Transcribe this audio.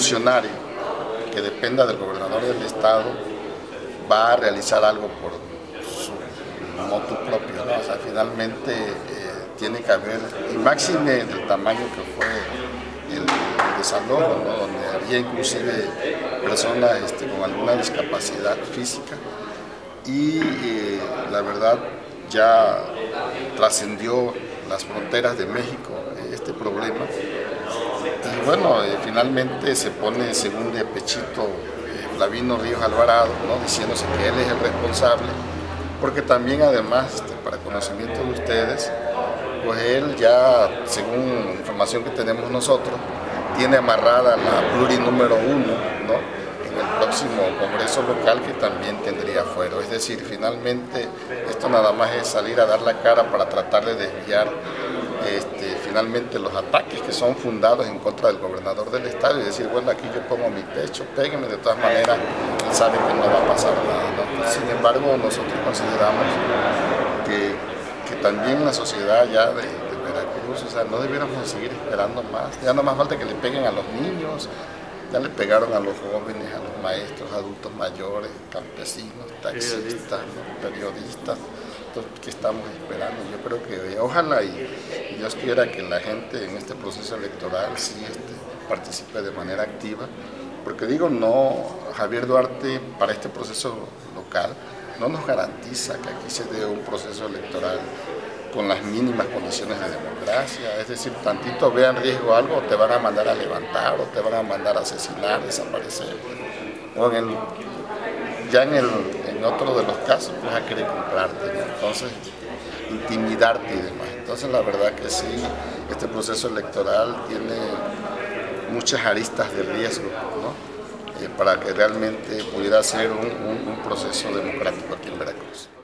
funcionario que dependa del gobernador del estado va a realizar algo por su motu propio, ¿no? O sea, finalmente tiene que haber, y máxime del tamaño que fue el desalojo, ¿no? Donde había inclusive personas con alguna discapacidad física, y la verdad ya trascendió las fronteras de México este problema, y bueno, finalmente se pone según de pechito Flavino Ríos Alvarado, ¿no? Diciéndose que él es el responsable, porque también además, para conocimiento de ustedes, pues él ya, según información que tenemos nosotros, tiene amarrada la pluri número 1, ¿no? En el próximo congreso local, que también tendría fuero. Es decir, finalmente esto nada más es salir a dar la cara para tratar de desviar finalmente los ataques que son fundados en contra del gobernador del estado, y decir, bueno, aquí yo pongo mi pecho, péguenme, de todas maneras él sabe que no va a pasar nada, ¿no? Sin embargo, nosotros consideramos que también la sociedad ya de Veracruz, o sea, no debiéramos seguir esperando más. Ya no más falta que le peguen a los niños, ya le pegaron a los jóvenes, a los maestros, adultos mayores, campesinos, taxistas, ¿no? Periodistas. ¿Qué estamos esperando? Yo creo que ojalá y Dios quiera que la gente en este proceso electoral sí participe de manera activa, porque digo, no, Javier Duarte para este proceso local no nos garantiza que aquí se dé un proceso electoral con las mínimas condiciones de democracia. Es decir, tantito vean riesgo algo, te van a mandar a levantar, o te van a mandar a asesinar, desaparecer, o en otro de los casos vas a querer comprarte, ¿no? Entonces intimidarte y demás. Entonces la verdad que sí, este proceso electoral tiene muchas aristas de riesgo, ¿no? Para que realmente pudiera ser un proceso democrático aquí en Veracruz.